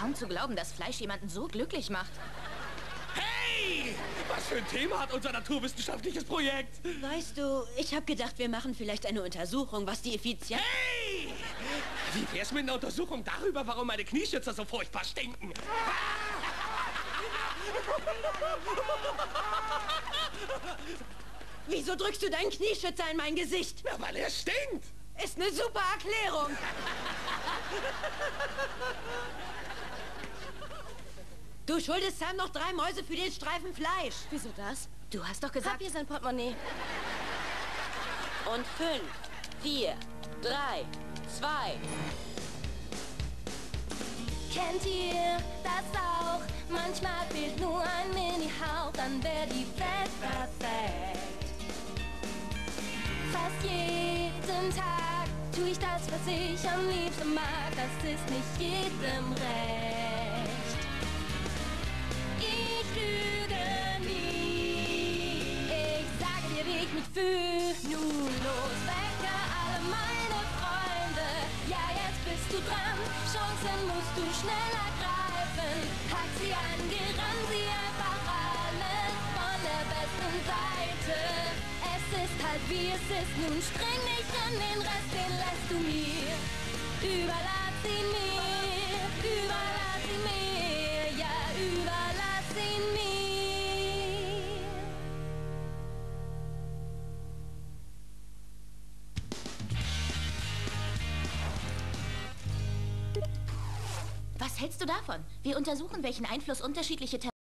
kaum zu glauben, dass Fleisch jemanden so glücklich macht. Hey! Was für ein Thema hat unser naturwissenschaftliches Projekt? Weißt du, ich habe gedacht, wir machen vielleicht eine Untersuchung, was die Effizienz... Hey! Wie wär's mit einer Untersuchung darüber, warum meine Knieschützer so furchtbar stinken? Wieso drückst du deinen Knieschützer in mein Gesicht? Na, weil er stinkt! Ist eine super Erklärung. Du schuldest Sam noch 3 Mäuse für den Streifen Fleisch. Wieso das? Du hast doch gesagt... Hab hier sein Portemonnaie. Und 5, 4, 3, 2. Kennt ihr das auch? Manchmal fehlt nur ein Mini-Hauch, dann wäre die Welt perfekt. Fast jeden Tag tue ich das, was ich am liebsten mag. Das ist nicht jedem recht. Ich lüge nie. Ich sage dir, wie ich mich fühle. Nun los, wecke alle meine Freunde. Ja, jetzt bist du dran. Chancen musst du schnell ergreifen. Hack sie an, gerann sie einfach alles von der besten Seite. Es ist halt wie es ist, nun streng dich an, den Rest, den lässt du mir. Überlass ihn mir, überlass ihn mir, ja, überlass ihn mir. Was hältst du davon? Wir untersuchen, welchen Einfluss unterschiedliche